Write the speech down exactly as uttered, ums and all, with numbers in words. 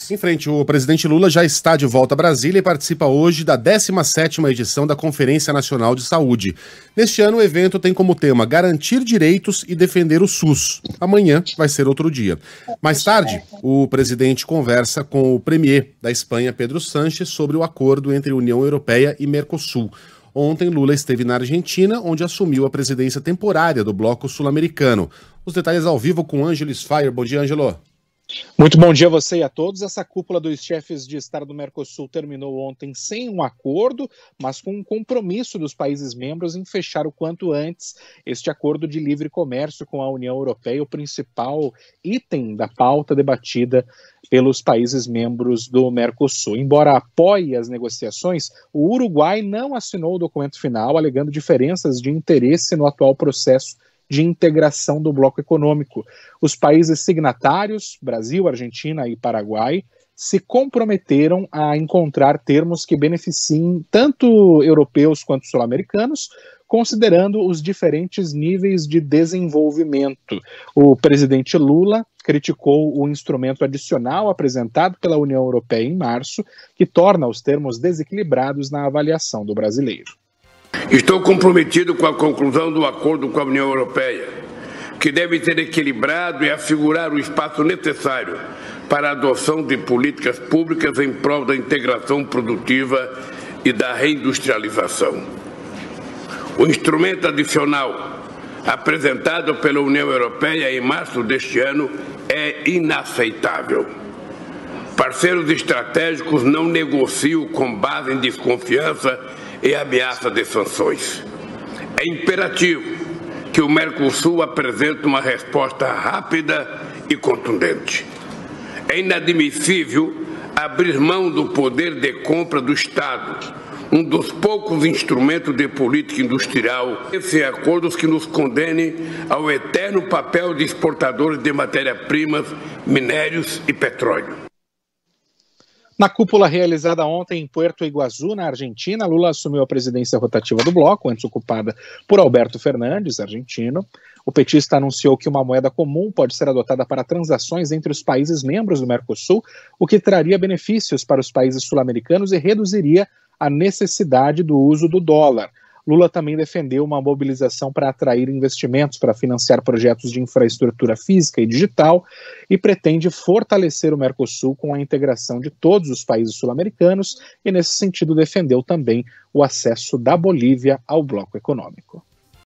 Em frente, o presidente Lula já está de volta a Brasília e participa hoje da décima sétima edição da Conferência Nacional de Saúde. Neste ano, o evento tem como tema garantir direitos e defender o SUS. Amanhã vai ser outro dia. Mais tarde, o presidente conversa com o premier da Espanha, Pedro Sánchez, sobre o acordo entre União Europeia e Mercosul. Ontem, Lula esteve na Argentina, onde assumiu a presidência temporária do Bloco Sul-Americano. Os detalhes ao vivo com Ângeles Fayer. Bom dia, Ângelo. Muito bom dia a você e a todos. Essa cúpula dos chefes de Estado do Mercosul terminou ontem sem um acordo, mas com um compromisso dos países membros em fechar o quanto antes este acordo de livre comércio com a União Europeia, o principal item da pauta debatida pelos países membros do Mercosul. Embora apoie as negociações, o Uruguai não assinou o documento final, alegando diferenças de interesse no atual processo de integração do bloco econômico. Os países signatários, Brasil, Argentina e Paraguai, se comprometeram a encontrar termos que beneficiem tanto europeus quanto sul-americanos, considerando os diferentes níveis de desenvolvimento. O presidente Lula criticou o instrumento adicional apresentado pela União Europeia em março, que torna os termos desequilibrados na avaliação do brasileiro. Estou comprometido com a conclusão do acordo com a União Europeia, que deve ser equilibrado e assegurar o espaço necessário para a adoção de políticas públicas em prol da integração produtiva e da reindustrialização. O instrumento adicional apresentado pela União Europeia em março deste ano é inaceitável. Parceiros estratégicos não negociam com base em desconfiança e ameaça de sanções. É imperativo que o Mercosul apresente uma resposta rápida e contundente. É inadmissível abrir mão do poder de compra do Estado, um dos poucos instrumentos de política industrial, esses acordos que nos condenem ao eterno papel de exportadores de matérias-primas, minérios e petróleo. Na cúpula realizada ontem em Puerto Iguaçu, na Argentina, Lula assumiu a presidência rotativa do bloco, antes ocupada por Alberto Fernandes, argentino. O petista anunciou que uma moeda comum pode ser adotada para transações entre os países membros do Mercosul, o que traria benefícios para os países sul-americanos e reduziria a necessidade do uso do dólar. Lula também defendeu uma mobilização para atrair investimentos para financiar projetos de infraestrutura física e digital e pretende fortalecer o Mercosul com a integração de todos os países sul-americanos e, nesse sentido, defendeu também o acesso da Bolívia ao bloco econômico.